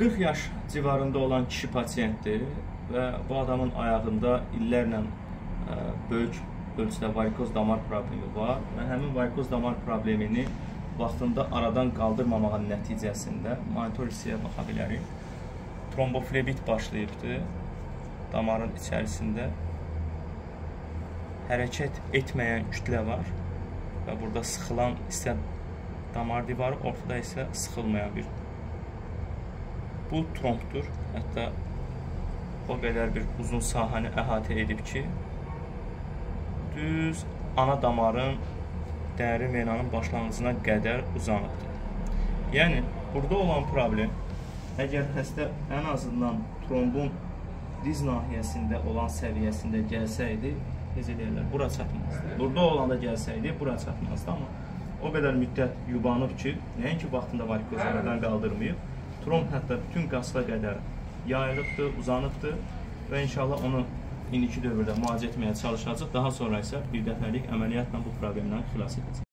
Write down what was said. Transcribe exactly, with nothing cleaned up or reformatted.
qırx yaş civarında olan kişi pasiyentdir və bu adamın ayağında illərlə ə, böyük ölçüdə varikoz damar problemi var və həmin varikoz damar problemini vaxtında aradan qaldırmamağın nəticəsində monitor hissəyə baxa bilərik. Tromboflebit başlayıbdır damarın içərisində. Hərəkət etməyən kütlə var və burada sıxılan isə damar divarı, ortada isə sıxılmayan bir. Bu trombdur. Hətta o qədər bir uzun sahəni əhatə edib ki, düz ana damarın dəri venanın başlanğıcına qədər uzanıbdır. Yəni, burada olan problem, əgər xəstə ən azından trombun diz nahiyəsində olan səviyyəsində gəlsəydi, necə deyirlər, bura çatmazdı. Burada olanda gəlsəydi, bura çatmazdı, amma o qədər müddət yubanıb ki, nəinki vaxtında varikozlardan qaldırmayıb, tromb hətta bütün qasqa qədər yayılıbdır, uzanıbdır və inşallah onu indiki dövrdə müalicə etməyə çalışacaq. Daha sonra isə bir dəfəlik əməliyyatla bu problemdən xilas edəcək.